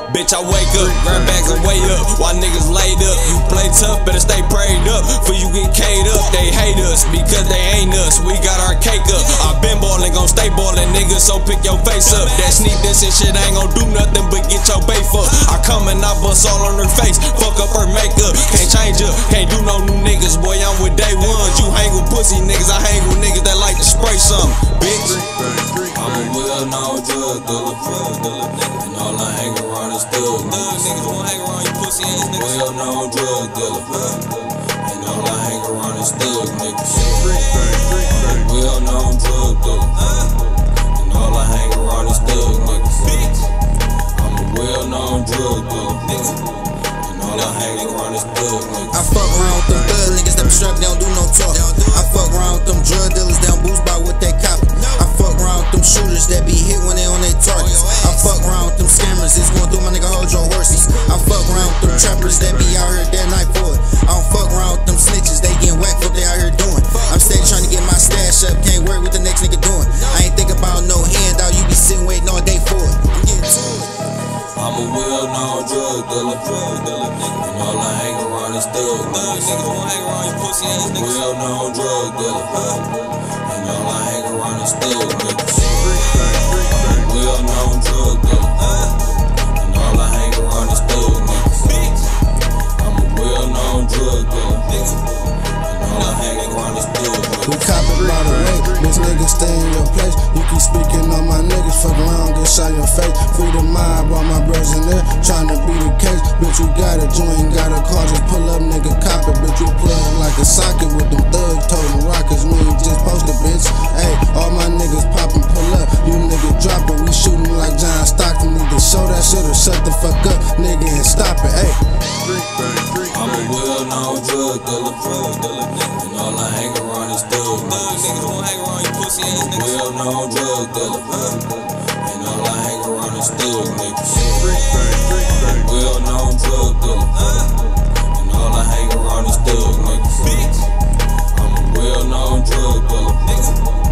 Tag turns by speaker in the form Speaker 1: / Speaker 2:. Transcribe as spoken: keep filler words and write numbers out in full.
Speaker 1: Bitch, I wake up, grab bags and way up, while niggas laid up. You play tough, better stay prayed up, for you get K'd up. They hate us, because they ain't us, we got our cake up. I been ballin', gon' stay ballin', nigga, so pick your face up. That sneak this and shit ain't gon' do nothing but get your bait fucked. I come and I bust all on her face, fuck up her makeup. Can't change up, can't do no new niggas, boy, I'm with day ones. You hang with pussy niggas, I hang with niggas that like to spray something, bitch. I'm a well-known drug dealer, and all I hang around is thugs. Niggas won't hang around you pussy ass niggas. Well-known drug dealer, and all I hang around is thugs, niggas. I'm a well-known drug dealer, and all I hang around is thugs, niggas. I'm a well-known drug dealer, and all I hang around is thugs, niggas.
Speaker 2: I fuck around with them thug niggas that be strapped, they don't do no talk. I fuck around with them drug dealers, they don't boost by what they copy. I fuck around with them shooters that be hit when they on their targets. I fuck around with them scammers, it's going through my nigga hold your horses. I fuck around with them trappers that be out here that night for it. I don't fuck around with them snitches, they getting whacked for what they out here doing. I'm steady trying to get my stash up, can't worry what the next nigga doing. I ain't thinking about no handout, you be sitting waiting all day for it. I'm getting to it.
Speaker 1: I'm a well-known drug dealer, and all I hang around is thugs. Niggas won't hang around you pussy ass niggas. Well-known drug dealer, and all I hang around is thugs, niggas. I'm a well-known drug dealer, and all I hang around is thugs, niggas. I'm a well-known drug dealer, and all I hang around is thugs, niggas.
Speaker 3: We copping by the way, bitch niggas stay in your place. You keep speaking on my niggas, fuck around, get shot your face. Free the mind, while my bros in there, tryna be the case. Bitch, you got it, you ain't got a car, just pull up, nigga, cop it. Bitch, you playing like a socket with them thugs, toting rockets. We ain't just posted, bitch. Hey, all my niggas poppin', pull up, you nigga drop it. We shootin' like John Stockton, either show that shit or shut the fuck up, nigga, and stop it, hey.
Speaker 1: I'm a well-known drug dealer, and all I hang around is thugs. Niggas won't hang around you pussy ass niggas. Well-known drug dealer, and all I hang around is thugs, niggas. I'm a well-known drug dealer, and all I hang around is thugs, niggas. I'm a well-known drug dealer.